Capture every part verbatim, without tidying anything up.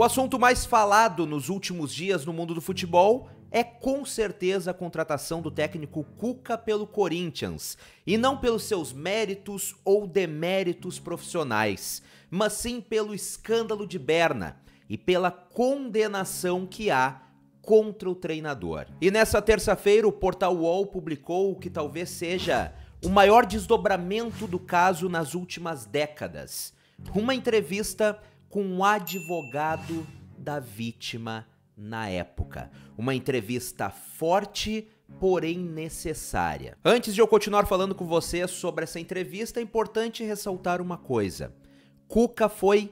assunto mais falado nos últimos dias no mundo do futebol é com certeza a contratação do técnico Cuca pelo Corinthians, e não pelos seus méritos ou deméritos profissionais, mas sim pelo escândalo de Berna e pela condenação que há contra o treinador. E nessa terça-feira o portal U O L publicou o que talvez seja o maior desdobramento do caso nas últimas décadas. Uma entrevista com um advogado da vítima na época. Uma entrevista forte, porém necessária. Antes de eu continuar falando com você sobre essa entrevista, é importante ressaltar uma coisa. Cuca foi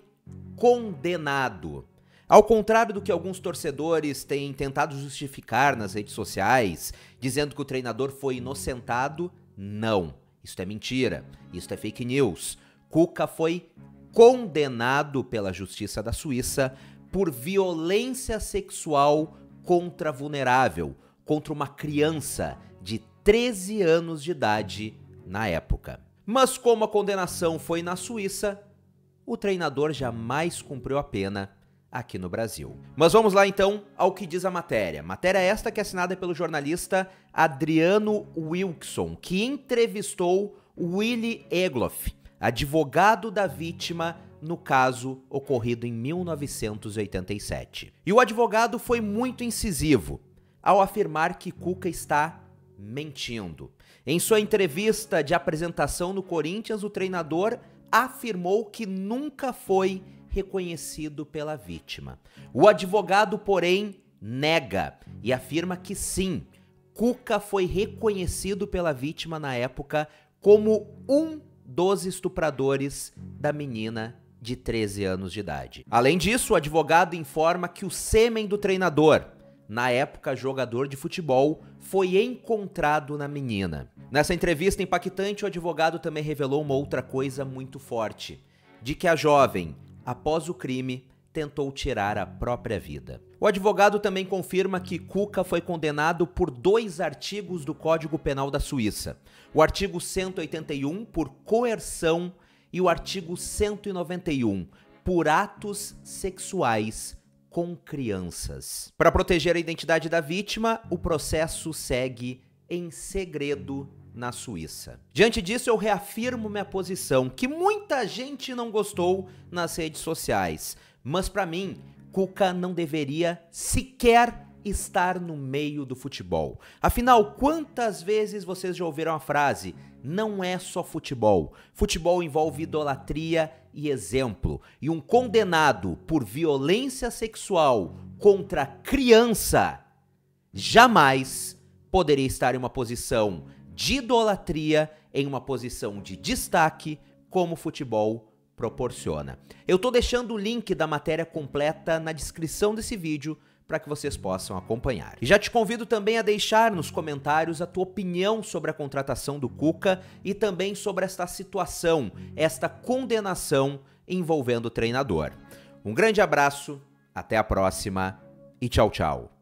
condenado. Ao contrário do que alguns torcedores têm tentado justificar nas redes sociais, dizendo que o treinador foi inocentado, não. Isso é mentira. Isso é fake news. Cuca foi condenado pela Justiça da Suíça por violência sexual contra vulnerável, contra uma criança de treze anos de idade na época. Mas como a condenação foi na Suíça, o treinador jamais cumpriu a pena aqui no Brasil. Mas vamos lá então ao que diz a matéria. Matéria esta que é assinada pelo jornalista Adriano Wilkson, que entrevistou Willy Egloff, advogado da vítima no caso ocorrido em mil novecentos e oitenta e sete. E o advogado foi muito incisivo ao afirmar que Cuca está mentindo. Em sua entrevista de apresentação no Corinthians, o treinador afirmou que nunca foi reconhecido pela vítima. O advogado, porém, nega e afirma que sim, Cuca foi reconhecido pela vítima na época como um dos estupradores da menina de treze anos de idade. Além disso, o advogado informa que o sêmen do treinador, na época jogador de futebol, foi encontrado na menina. Nessa entrevista impactante, o advogado também revelou uma outra coisa muito forte, de que a jovem, após o crime, tentou tirar a própria vida. O advogado também confirma que Cuca foi condenado por dois artigos do Código Penal da Suíça. O artigo cento e oitenta e um por coerção e o artigo cento e noventa e um por atos sexuais com crianças. Para proteger a identidade da vítima, o processo segue em segredo na Suíça. Diante disso, eu reafirmo minha posição, que muita gente não gostou nas redes sociais, mas para mim, Cuca não deveria sequer estar no meio do futebol. Afinal, quantas vezes vocês já ouviram a frase: não é só futebol. Futebol envolve idolatria e exemplo. E um condenado por violência sexual contra criança jamais poderia estar em uma posição de idolatria, em uma posição de destaque, como o futebol proporciona. Eu tô deixando o link da matéria completa na descrição desse vídeo para que vocês possam acompanhar. E já te convido também a deixar nos comentários a tua opinião sobre a contratação do Cuca e também sobre esta situação, esta condenação envolvendo o treinador. Um grande abraço, até a próxima e tchau, tchau.